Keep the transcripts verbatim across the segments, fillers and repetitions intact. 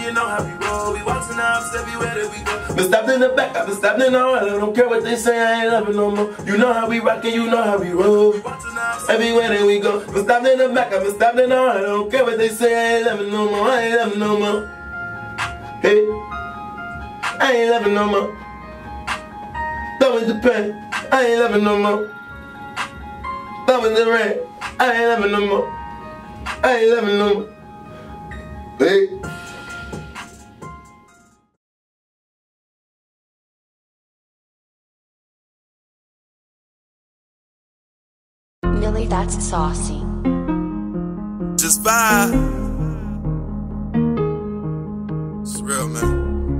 you know how we roll. We watching the ops everywhere that we go. Been stabbed in the back, I've been stabbed in the heart. I don't care what they say, I ain't loving no more. You know how we rockin', you know how we roll. We watching the ops everywhere that we go. Been stabbed in the back, I've been stabbed in the heart. I don't care what they say, I ain't loving no more. I ain't loving no more. Hey, I ain't loving no more. That was the pain, I ain't loving no more. That was the rain, I ain't loving no more. I ain't loving no more. Hey. Millie, that's saucy. Jus Vibe. It's real, man.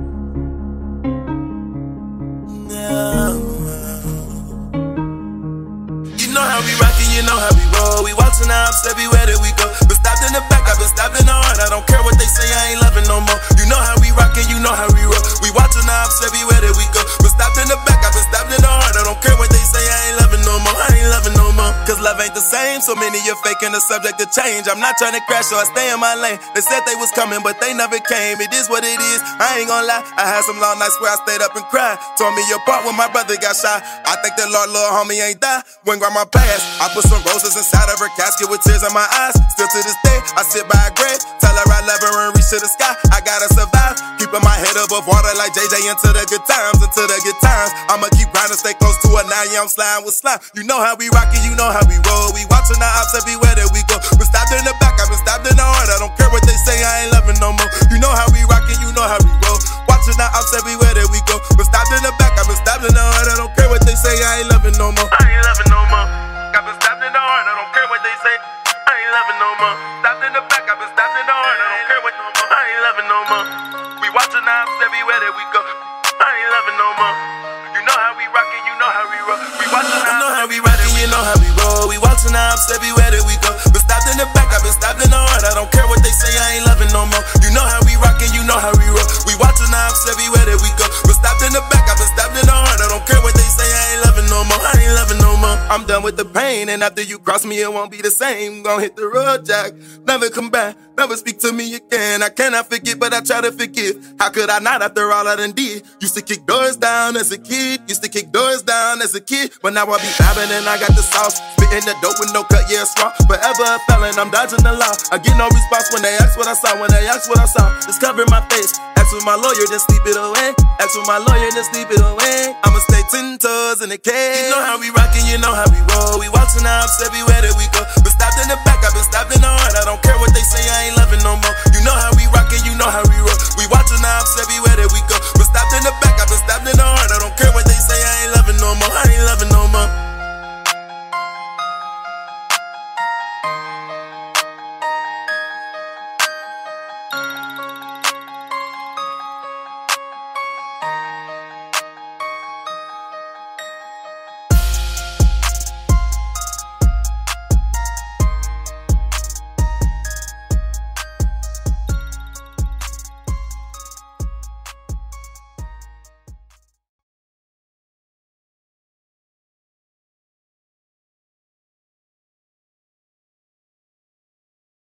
You know how we rockin', you know how we roll. We watchin' the ops everywhere that we go. Been stabbed in the back, I've been stabbed in the heart. I don't care what they say, I ain't loving no more. You know how we rockin', you know how we roll. We watchin' the ops everywhere that we go. Been stabbed in the back, I've been stabbed in the heart. I don't care what they say, I ain't loving no more. I ain't loving no more. Cause love ain't the same, so many you're faking the subject to change. I'm not trying to crash, so I stay in my lane. They said they was coming, but they never came. It is what it is, I ain't gonna lie. I had some long nights where I stayed up and cried. Tore me apart when my brother got shot. I think the Lord, little homie ain't die. When grandma passed, I put some roses inside of her casket with tears in my eyes. Still to this day, I sit by a grave, tell her I love her and reach to the sky. I gotta survive, keeping my head above water like J J into the good times, into the good times. I'ma keep grinding, stay close to her now, yeah, I'm sliding with slime. You know how we rockin', you know how we roll. We watchin' the ops everywhere that we go. Been stabbed in the back, I've been stabbed in the heart. I don't care what they say, I ain't loving no more. You know how we rockin', you know how we roll. Watchin' the ops everywhere that we go. Been stabbed in the back, I've been stabbed in the heart. I don't care what they say, I ain't loving no more. I ain't loving no more. I've been stabbed in the heart, I don't care what they say. I ain't loving no more. Stabbed in the back, I've been stabbed in the heart. I don't care what no more. I ain't loving no more. We watchin' the ops everywhere that we go. I ain't loving no more. You know how we rockin', you know how we roll. We watchin' the ops, you know how we rockin', you know how we roll. We watchin' the ops everywhere that we go. Been stabbed in the back, I've been stabbed in the heart. I don't care what they say, I ain't loving no more. You know how we rockin', you know how we roll. We watchin' the ops everywhere that we go. Been stabbed in the back, I've been stabbed in the heart. I don't care what they say, I ain't loving no more. I ain't loving no more. I'm done with the pain, and after you cross me, it won't be the same. Gon' hit the road, Jack. Never come back, never speak to me again. I cannot forget, but I try to forgive. How could I not after all I done did? Used to kick doors down as a kid. Used to kick doors down as a kid. But now I be vibing and I got the sauce. Spitting the dope with no cut, yeah, it's raw. Forever a felon, I'm dodging the law. I get no response when they ask what I saw. When they ask what I saw, just cover my face. Ask with my lawyer, then sleep it away. Ask with my lawyer, then sleep it away. I'ma stay ten toes in the cage. You know how we rockin', you know how we roll. We watchin' the ops everywhere that we go. Been stabbed in the back, I've been stabbed in the heart. I don't care what they say, I ain't loving no more. You know how